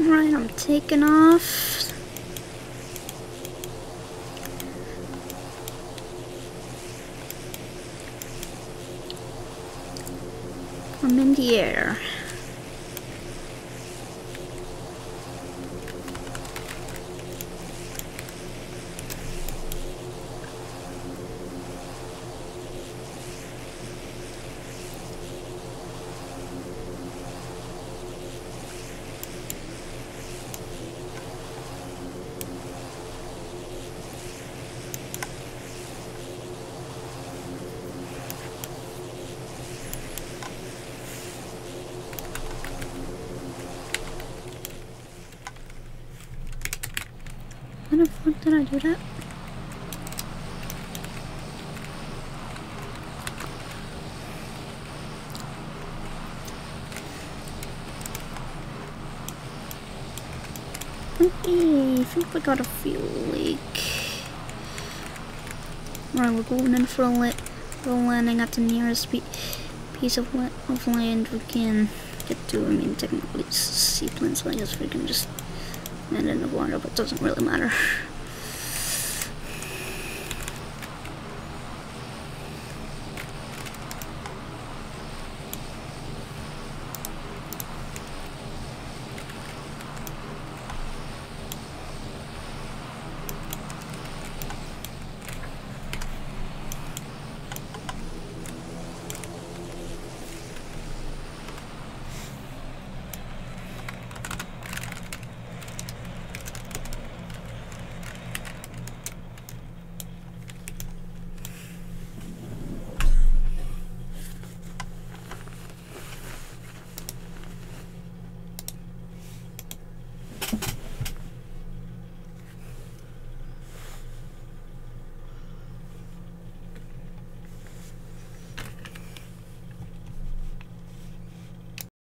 Right, I'm taking off. I'm in the air. How the fuck did I do that? I think we got a fuel leak. Right, we're going in for a landing at the nearest piece of land we can get to. I mean, technically it's seaplane, so I guess we can just land in the water, but it doesn't really matter.